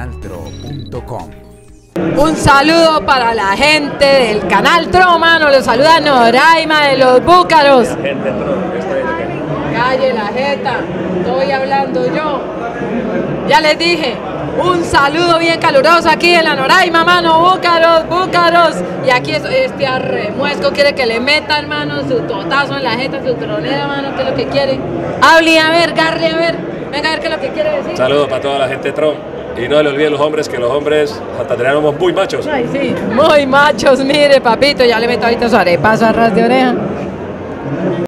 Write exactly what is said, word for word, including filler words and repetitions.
canaltro punto com. Un saludo para la gente del Canal Tro, mano. Los saluda Noraima de los Búcaros. La gente Tro, está ahí. Calle la jeta, estoy hablando yo. Ya les dije, un saludo bien caluroso aquí en la Noraima, mano. Búcaros, Búcaros. Y aquí es, este arremuesco quiere que le metan, mano, su totazo en la jeta, su tronera, mano. ¿Qué es lo que quiere? Hable a ver, garre a ver. Venga a ver qué es lo que quiere decir. Saludos para toda la gente Tro. Y no le olviden los hombres, que los hombres santandereanos somos muy machos. Ay, sí, muy machos, mire, papito, ya le meto ahorita su arepazo a ras de oreja.